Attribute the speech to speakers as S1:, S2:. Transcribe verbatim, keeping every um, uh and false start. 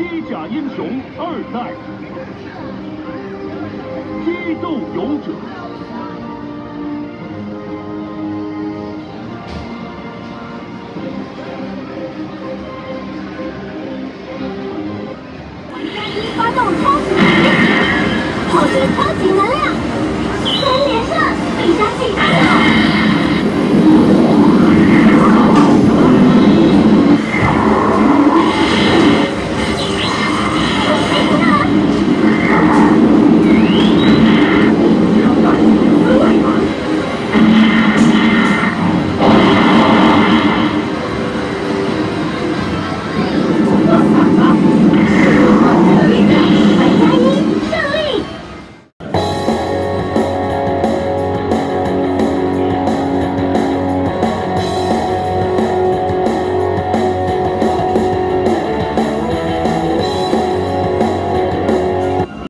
S1: 机甲英雄二代，激斗勇者。
S2: 发动超级能力，获得超级能量，三连胜，必杀技暗号。